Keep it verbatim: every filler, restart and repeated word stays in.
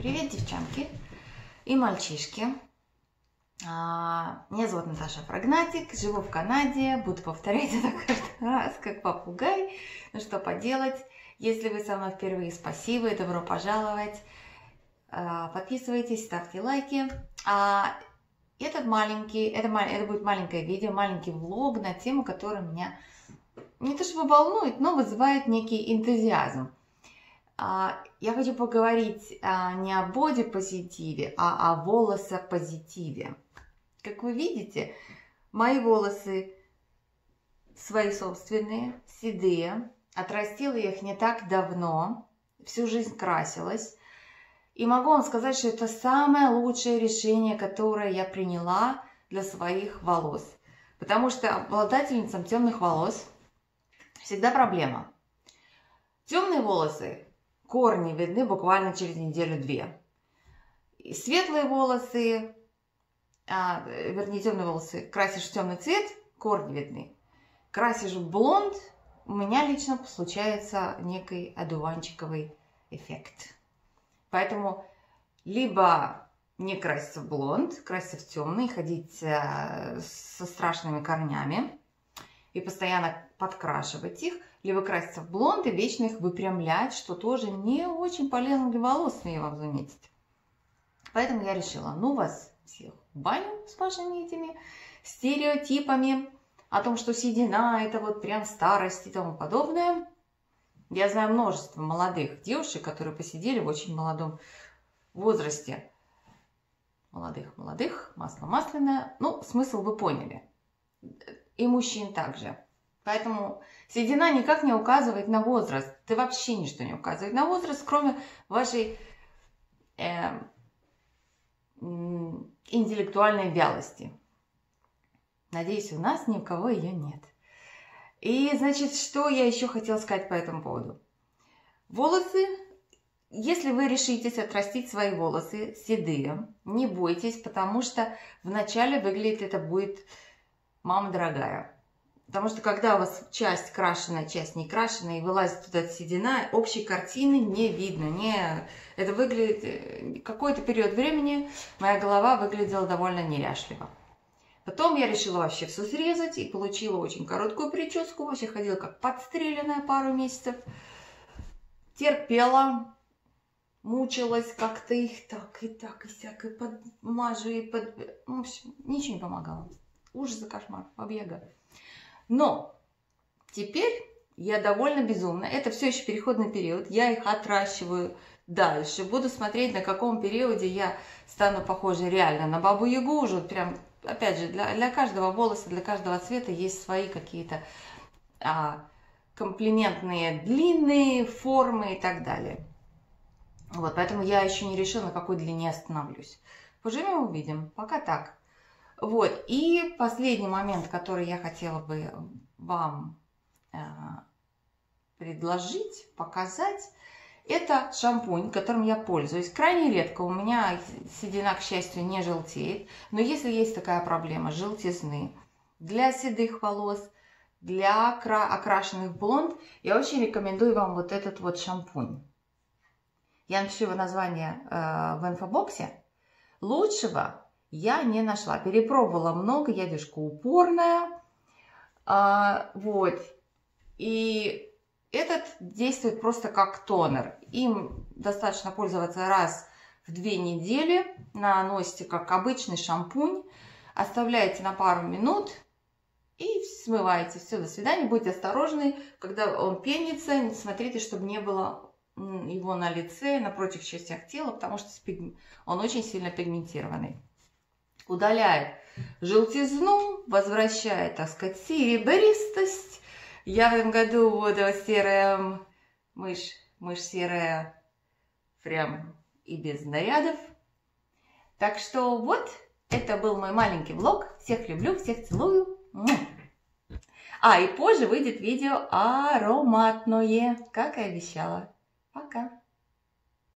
Привет, девчонки и мальчишки. Меня зовут Наташа Фрагнатик, живу в Канаде, буду повторять это каждый раз, как попугай. Ну что поделать, если вы со мной впервые, спасибо и добро пожаловать. Подписывайтесь, ставьте лайки. Этот маленький, это, это будет маленькое видео, маленький влог на тему, которая меня не то чтобы волнует, но вызывает некий энтузиазм. Я хочу поговорить не о бодипозитиве, а о волосопозитиве. Как вы видите, мои волосы свои собственные, седые. Отрастила я их не так давно, всю жизнь красилась. И могу вам сказать, что это самое лучшее решение, которое я приняла для своих волос. Потому что обладательницам темных волос всегда проблема. Темные волосы, корни видны буквально через неделю-две. Светлые волосы, а, вернее темные волосы, красишь в темный цвет, корни видны. Красишь в блонд, у меня лично случается некий одуванчиковый эффект. Поэтому либо не краситься в блонд, краситься в темный, ходить со страшными корнями и постоянно подкрашивать их, либо краситься в блонд и вечно их выпрямлять, что тоже не очень полезно для волос, смею вам заметить. Поэтому я решила, ну вас всех в баню с вашими этими стереотипами о том, что седина это вот прям старость и тому подобное. Я знаю множество молодых девушек, которые посидели в очень молодом возрасте. Молодых, молодых, масло масляное. Ну, смысл вы поняли. И мужчин также. Поэтому седина никак не указывает на возраст. Ты вообще ничто не указывает на возраст, кроме вашей э, интеллектуальной вялости. Надеюсь, у нас ни у кого ее нет. И, значит, что я еще хотела сказать по этому поводу. Волосы, если вы решитесь отрастить свои волосы седые, не бойтесь, потому что вначале выглядит это будет мама дорогая. Потому что когда у вас часть крашеная, часть не крашеная, и вылазит туда седина, общей картины не видно. Не... Это выглядит... Какой-то период времени моя голова выглядела довольно неряшливо. Потом я решила вообще все срезать и получила очень короткую прическу. Вообще ходила как подстреленная пару месяцев. Терпела, мучилась как-то их так и так, и всяко, и подмажу, и под... В общем, ничего не помогало. Ужас и кошмар, побега. Но теперь я довольно безумна. Это все еще переходный период. Я их отращиваю дальше. Буду смотреть, на каком периоде я стану похожа реально на бабу-ягу. Уже прям, опять же, для, для каждого волоса, для каждого цвета есть свои какие-то а, комплиментные длинные формы и так далее. Вот, поэтому я еще не решила, на какой длине остановлюсь. Поживем, увидим. Пока так. Вот, и последний момент, который я хотела бы вам э, предложить, показать, это шампунь, которым я пользуюсь. Крайне редко, у меня седина, к счастью, не желтеет, но если есть такая проблема желтизны для седых волос, для окрашенных в блонд, я очень рекомендую вам вот этот вот шампунь. Я напишу его название э, в инфобоксе. Лучшего я не нашла. Перепробовала много, я девушка упорная. А, вот. И этот действует просто как тонер. Им достаточно пользоваться раз в две недели. Наносите как обычный шампунь. Оставляете на пару минут. И смываете. Все, до свидания. Будьте осторожны, когда он пенится. Смотрите, чтобы не было его на лице, на прочих частях тела, потому что он очень сильно пигментированный. Удаляет желтизну, возвращает, так сказать, серебристость. Я в этом году буду серая мышь, мышь серая, прям и без нарядов. Так что вот, это был мой маленький влог. Всех люблю, всех целую. А, и позже выйдет видео ароматное, как и обещала. Пока!